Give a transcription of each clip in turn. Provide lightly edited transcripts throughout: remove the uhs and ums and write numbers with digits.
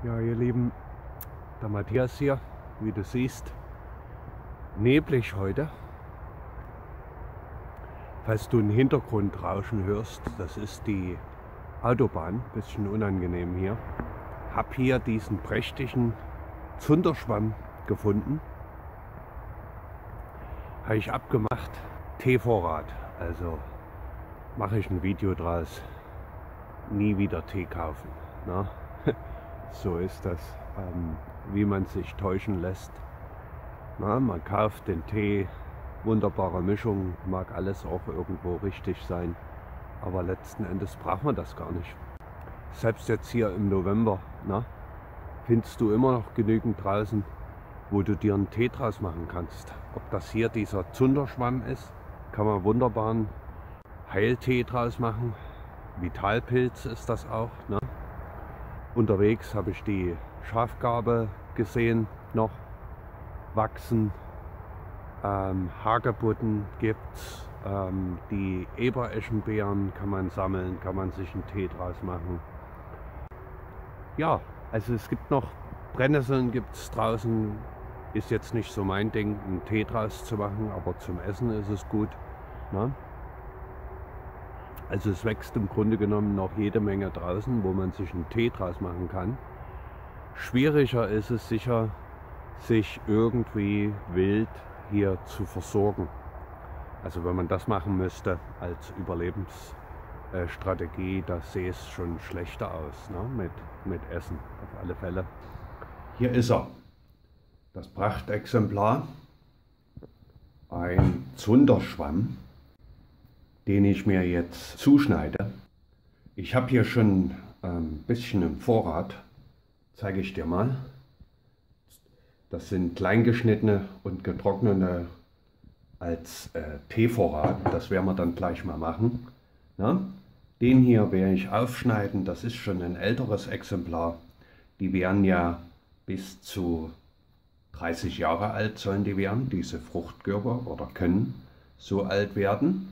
Ja, ihr Lieben, der Matthias hier, wie du siehst, neblig heute. Falls du ein Hintergrundrauschen hörst, das ist die Autobahn, bisschen unangenehm hier. Hab hier diesen prächtigen Zunderschwamm gefunden. Habe ich abgemacht, Teevorrat, also mache ich ein Video draus. Nie wieder Tee kaufen. Na? So ist das, wie man sich täuschen lässt. Na, man kauft den Tee, wunderbare Mischung, mag alles auch irgendwo richtig sein, aber letzten Endes braucht man das gar nicht. Selbst jetzt hier im November, na, findest du immer noch genügend draußen, wo du dir einen Tee draus machen kannst. Ob das hier dieser Zunderschwamm ist, kann man wunderbaren Heiltee draus machen. Vitalpilz ist das auch. Ne? Unterwegs habe ich die Schafgarbe gesehen, noch wachsen. Hagebutten gibt's. Die Ebereschenbeeren kann man sammeln, kann man sich einen Tee draus machen. Ja, also es gibt noch Brennnesseln, gibt es draußen. Ist jetzt nicht so mein Ding, einen Tee draus zu machen, aber zum Essen ist es gut. Ne? Also es wächst im Grunde genommen noch jede Menge draußen, wo man sich einen Tee draus machen kann. Schwieriger ist es sicher, sich irgendwie wild hier zu versorgen. Also wenn man das machen müsste als Überlebensstrategie, da sähe es schon schlechter aus, ne? Mit Essen auf alle Fälle. Hier ist er, das Prachtexemplar, ein Zunderschwamm, den ich mir jetzt zuschneide. Ich habe hier schon ein bisschen im Vorrat, zeige ich dir mal. Das sind kleingeschnittene und getrocknete als Teevorrat, das werden wir dann gleich mal machen. Na? Den hier werde ich aufschneiden, das ist schon ein älteres Exemplar. Die werden ja bis zu 30 Jahre alt sollen die werden, diese Fruchtkörper, oder können so alt werden.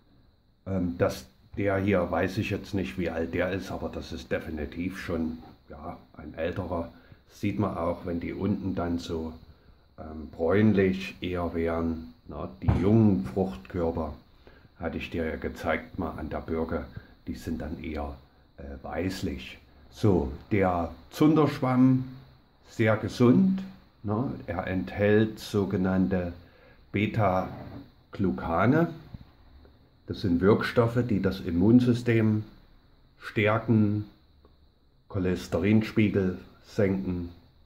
Der hier weiß ich jetzt nicht, wie alt der ist, aber das ist definitiv schon ja, ein älterer. Das sieht man auch, wenn die unten dann so bräunlich eher wären. Na, die jungen Fruchtkörper, hatte ich dir ja gezeigt mal an der Birke, die sind dann eher weißlich. So, der Zunderschwamm, sehr gesund. Na, er enthält sogenannte Beta-Glucane. Das sind Wirkstoffe, die das Immunsystem stärken, Cholesterinspiegel senken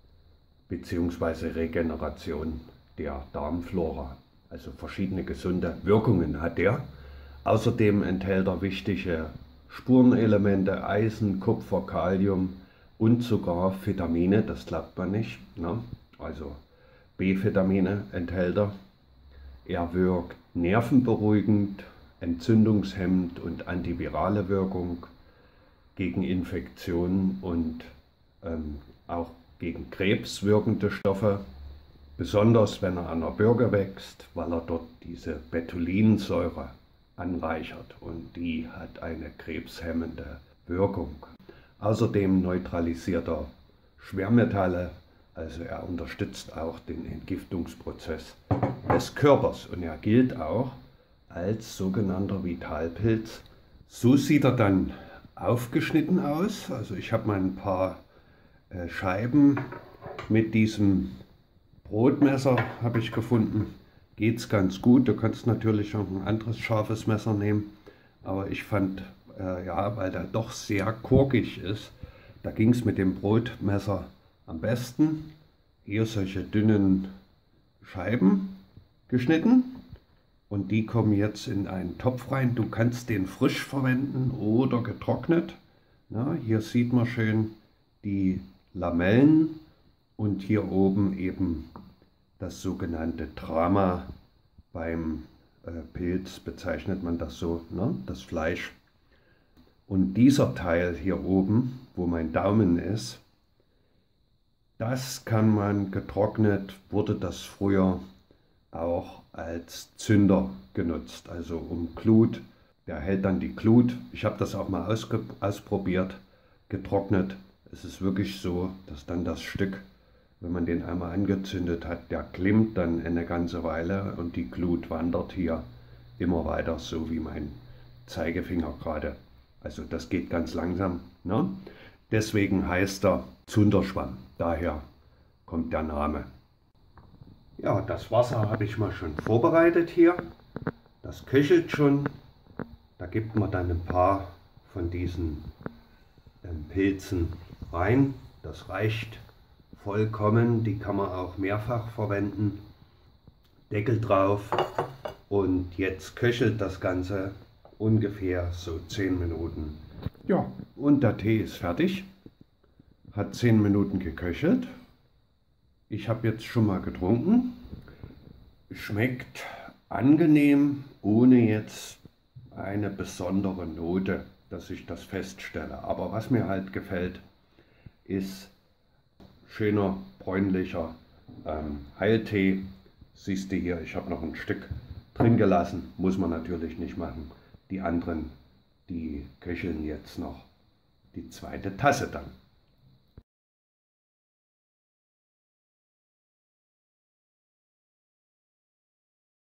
bzw. Regeneration der Darmflora. Also verschiedene gesunde Wirkungen hat der. Außerdem enthält er wichtige Spurenelemente, Eisen, Kupfer, Kalium und sogar Vitamine, das glaubt man nicht. Ne? Also B-Vitamine enthält er. Er wirkt nervenberuhigend, entzündungshemmend und antivirale Wirkung gegen Infektionen und auch gegen Krebs wirkende Stoffe, besonders wenn er an der Birke wächst, weil er dort diese Betulinsäure anreichert und die hat eine krebshemmende Wirkung. Außerdem neutralisiert er Schwermetalle, also er unterstützt auch den Entgiftungsprozess des Körpers und er gilt auch als sogenannter Vitalpilz. So sieht er dann aufgeschnitten aus. Also ich habe mal ein paar Scheiben mit diesem Brotmesser habe ich gefunden. Geht es ganz gut. Du kannst natürlich auch ein anderes scharfes Messer nehmen. Aber ich fand, ja, weil der doch sehr korkig ist, da ging es mit dem Brotmesser am besten. Hier solche dünnen Scheiben geschnitten. Und die kommen jetzt in einen Topf rein. Du kannst den frisch verwenden oder getrocknet. Na, hier sieht man schön die Lamellen und hier oben eben das sogenannte Trama. Beim Pilz bezeichnet man das so, ne? Das Fleisch. Und dieser Teil hier oben, wo mein Daumen ist, das kann man getrocknet, wurde das früher auch als Zünder genutzt, also um Glut. Der hält dann die Glut. Ich habe das auch mal ausprobiert, getrocknet. es ist wirklich so, dass dann das Stück, wenn man den einmal angezündet hat, der glimmt dann eine ganze Weile und die Glut wandert hier immer weiter, so wie mein Zeigefinger gerade. Also das geht ganz langsam, ne? Deswegen heißt er Zunderschwamm, daher kommt der Name. Ja, das Wasser habe ich mal schon vorbereitet hier. Das köchelt schon. Da gibt man dann ein paar von diesen Pilzen rein. Das reicht vollkommen. Die kann man auch mehrfach verwenden. Deckel drauf. Und jetzt köchelt das Ganze ungefähr so 10 Minuten. Ja, und der Tee ist fertig. Hat 10 Minuten geköchelt. Ich habe jetzt schon mal getrunken. Schmeckt angenehm, ohne jetzt eine besondere Note, dass ich das feststelle. Aber was mir halt gefällt, ist schöner, bräunlicher Heiltee. Siehst du hier, ich habe noch ein Stück drin gelassen. Muss man natürlich nicht machen. Die anderen, die köcheln jetzt noch die zweite Tasse dann.